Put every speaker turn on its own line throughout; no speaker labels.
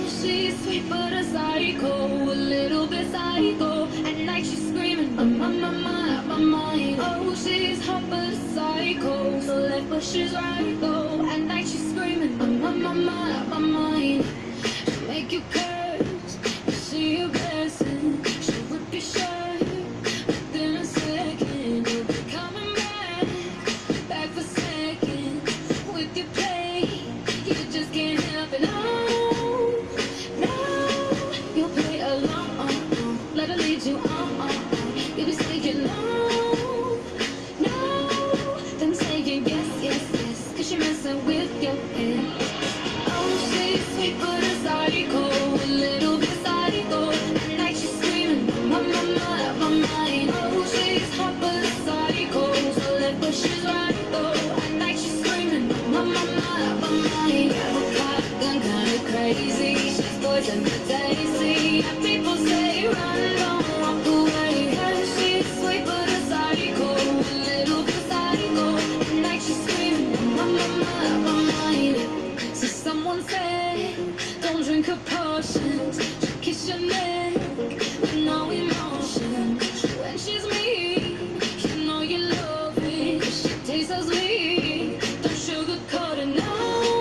she's sweet but a psycho, a little bit psycho. At night she's screaming, I'm on my mind. Oh, she's hot but a psycho, so left but she's right though. At night she's screaming, I'm on my mind. She'll make you curse, see you blessing. She'll rip your shirt within a second. You'll be coming back for seconds with your play. You just can't help it. No, no, you'll play along. Let her lead you on. You'll be saying no, no, then saying yes, yes, yes, 'cause you're messing with your head. Oh, she's sweet but a psycho, a little bit psycho. At night she's screaming, my mind. Oh, she's hot but a psycho, so left but she's right though. At night she's screaming, my mind. Gun kinda crazy, she's poison but tasty. And people say run, don't walk away. Yeah, she's sweet but a psycho, a little bit psycho. At night she's screaming, my mind. So someone said, don't drink her potions. She'll kiss your neck with no emotion. When she's mean, you know you love it. She tastes so sweet, don't sugarcoat it. No,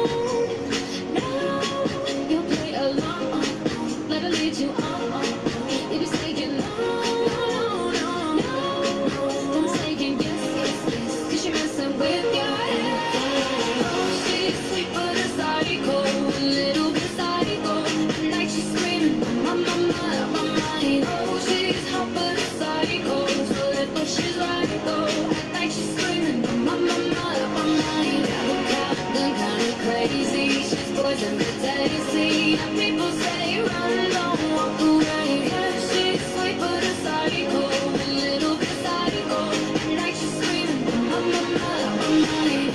no, you'll play along. Let her lead you on. You'll be saying no, no, no, no. Then saying yes, yes, yes, 'cause you're messing with your head. Oh, she's sweet but a psycho, a little bit psycho. At night she's screaming, my mind. Oh, she's hot but a psycho, so left but she's right though. At night she's screaming, my mind. Gun kinda crazy, she's poison but tasty. And people say run, don't walk away. Yeah, she's sweet but a psycho, a little bit psycho. At night she's screaming, my mind.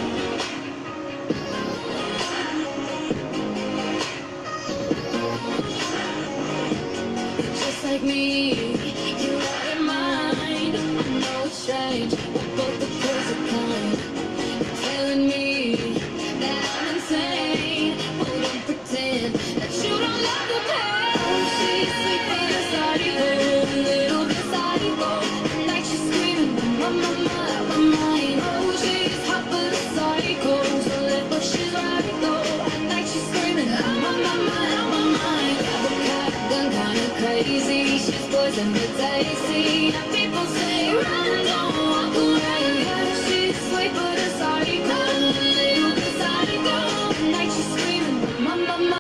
Just like me, you're out of mind. I know it's strange, we're both the perfect kind. You're telling me that I'm insane. Oh, don't pretend that you don't love the pain. Oh, she's sweet but a psycho, a little bit psycho. At night she's screaming, my mind. Oh, she's hot but a psycho, so left but she's right though. At night she's screaming, my mind. Gun kinda crazy, she's poison but tasty. And people say run, don't walk away. Yeah, she's sweet but a psycho, a little bit psycho. At night